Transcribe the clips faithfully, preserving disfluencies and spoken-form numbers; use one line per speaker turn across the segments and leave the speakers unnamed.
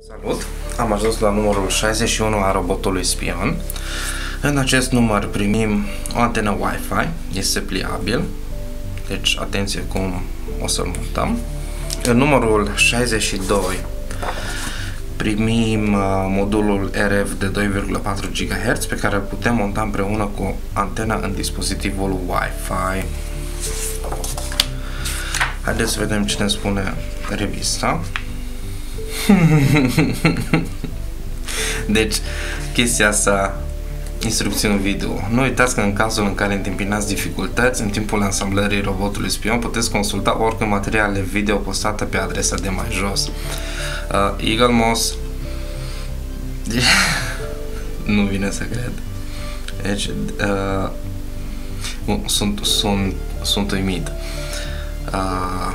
Salut! Am ajuns la numărul șaizeci și unu a robotului spion. În acest număr primim o antenă Wi-Fi, este pliabil, deci atenție cum o să-l montăm. În numărul șaizeci și doi primim modulul R F de doi virgulă patru gigahertz pe care îl putem monta împreună cu antena în dispozitivul Wi-Fi. Haideți să vedem ce ne spune revista. Deci, chestia asta, instrucțiuni video. Nu uitați că în cazul în care întâmpinați dificultăți în timpul ansamblării robotului spion, puteți consulta oricând materiale video postate pe adresa de mai jos. Uh, Eagle Moss. Nu vine să cred. Deci, uh, sunt, sunt, sunt uimit. Uh,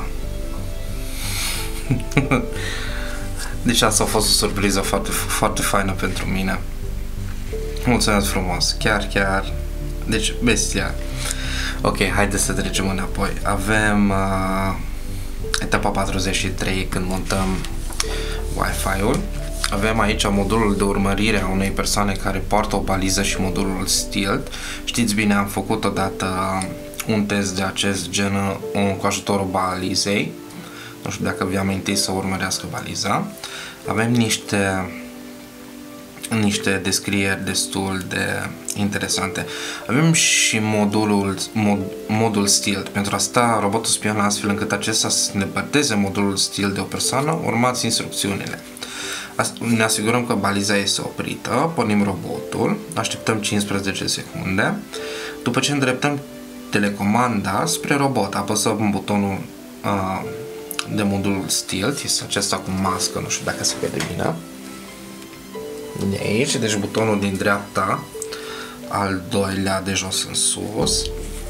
Deci asta a fost o surpriză foarte, foarte faină pentru mine. Mulțumesc frumos, chiar, chiar. Deci, bestia. Ok, haideți să trecem înapoi. Avem uh, etapa patruzeci și trei când montăm Wi-Fi-ul. Avem aici modulul de urmărire a unei persoane care poartă o baliză și modulul Stealth. Știți bine, am făcut odată un test de acest gen cu ajutorul balizei. Nu știu dacă vi-am amintit să urmărească baliza. Avem niște niște descrieri destul de interesante. Avem și modulul mod, modul Stealth. Pentru asta robotul spion, astfel încât acesta să îndepărteze modulul Stealth de o persoană, urmați instrucțiunile. Ne asigurăm că baliza este oprită, pornim robotul, așteptăm cincisprezece secunde. După ce îndreptăm telecomanda spre robot, apăsăm butonul uh, de modul Stealth, este acesta cu mască, nu știu dacă se vede bine. De aici, deci butonul din dreapta, al doilea de jos în sus.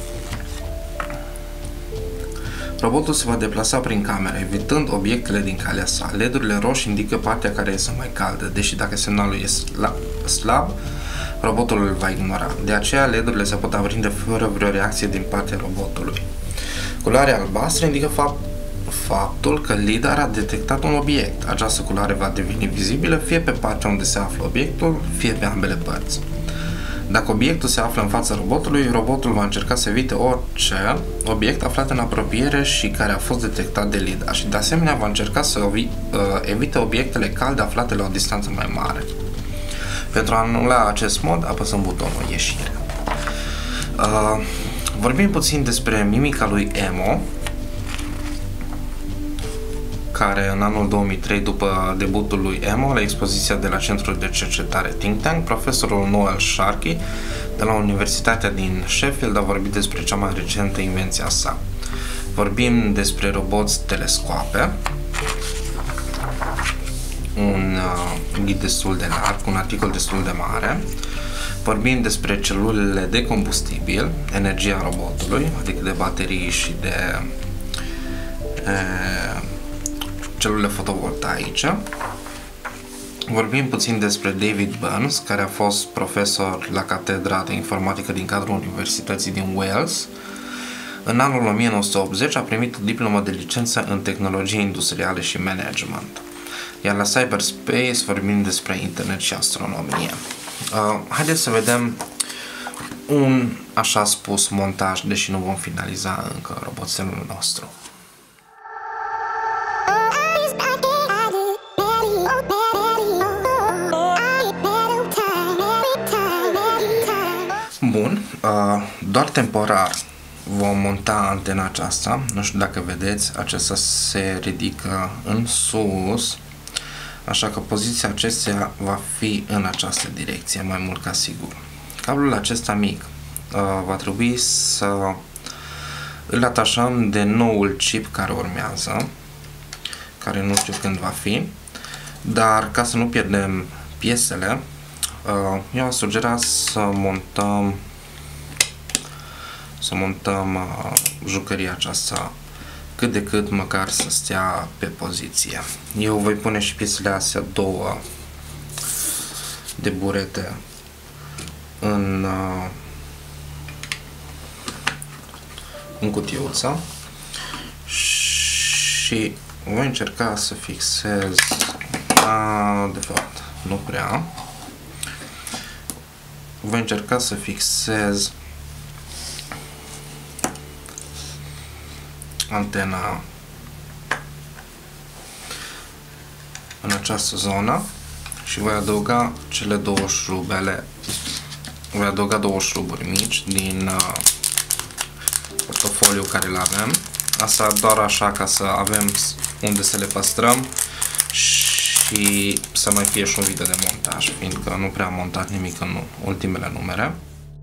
Robotul se va deplasa prin cameră, evitând obiectele din calea sa. L E D-urile roșii indică partea care este mai caldă, deși dacă semnalul este slab, robotul îl va ignora. De aceea, L E D-urile se pot aprinde fără vreo reacție din partea robotului. Culoarea albastră indică fapt faptul că lidar a detectat un obiect. Această culoare va deveni vizibilă fie pe partea unde se află obiectul, fie pe ambele părți. Dacă obiectul se află în fața robotului, robotul va încerca să evite orice obiect aflat în apropiere și care a fost detectat de lidar și de asemenea va încerca să evite obiectele calde aflate la o distanță mai mare. Pentru a anula acest mod, apăsăm butonul ieșire. Uh, vorbim puțin despre mimica lui Emo, care în anul două mii trei, după debutul lui Emo la expoziția de la Centrul de Cercetare Think Tank, profesorul Noel Sharkey de la Universitatea din Sheffield a vorbit despre cea mai recentă invenție a sa. Vorbim despre roboți telescoape, un uh, ghid destul de larg, un articol destul de mare. Vorbim despre celulele de combustibil, energia robotului, adică de baterii și de uh, celule fotovoltaice. Vorbim puțin despre David Burns, care a fost profesor la catedra de informatică din cadrul Universității din Wales. În anul o mie nouă sute optzeci a primit o diplomă de licență în tehnologie industriale și management. Iar la Cyberspace vorbim despre internet și astronomie. Uh, haideți să vedem un așa spus montaj, deși nu vom finaliza încă roboțelul nostru. Bun, uh, doar temporar vom monta antena aceasta. Nu știu dacă vedeți, acesta se ridică în sus, așa că poziția acesteia va fi în această direcție, mai mult ca sigur. Cablul acesta mic uh, va trebui să îl atașăm de noul chip care urmează, care nu știu când va fi, dar ca să nu pierdem piesele, eu am sugerat să montăm să montăm uh, jucăria aceasta cât de cât, măcar să stea pe poziție. Eu voi pune și piesele astea două de burete în uh, în cutiuță și voi încerca să fixez nu prea. Voi încerca să fixez antena în această zonă și voi adăuga cele două șurubele. Voi adăuga două șuruburi mici din uh, portofoliul care le avem. Asta doar așa ca să avem unde să le păstrăm și să mai fie și un video de montaj, fiindcă nu prea am montat nimic în ultimele numere.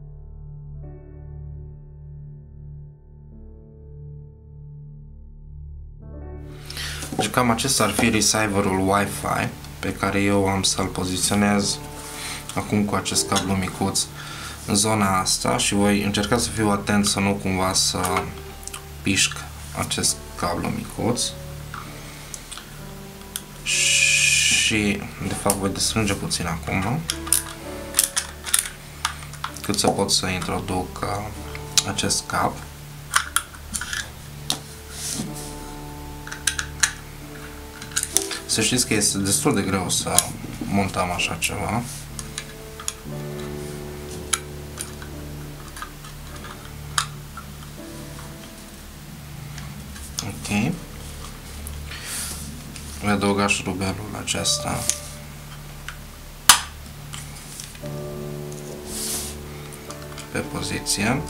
Deci cam acesta ar fi receiverul Wi-Fi pe care eu am să-l poziționez acum cu acest cablu micuț în zona asta și voi încerca să fiu atent să nu cumva să pișc acest cablu micuț și de fapt voi destrânge puțin acum cât să pot să introduc acest cap. Să știți că este destul de greu să montăm așa ceva. Ok. Voi adăuga șurubelul acesta. Pe poziție.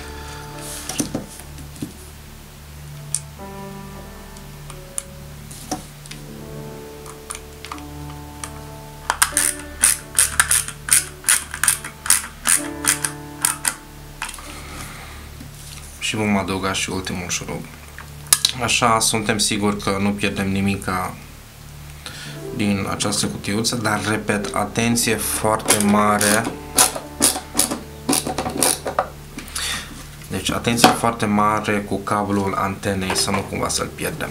Și vom adăuga și ultimul șurub. Așa suntem siguri că nu pierdem nimica din această cutiuță, dar repet, atenție foarte mare. Deci atenție foarte mare cu cablul antenei, să nu cumva să-l pierdem.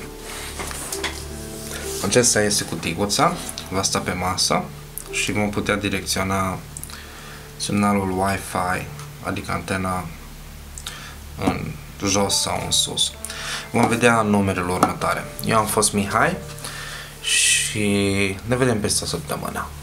Acesta este cutiuța, va sta pe masă și vom putea direcționa semnalul Wi-Fi, adică antena, în jos sau în sus. Vom vedea în numerele următoare. Eu am fost Mihai și ne vedem peste o săptămână.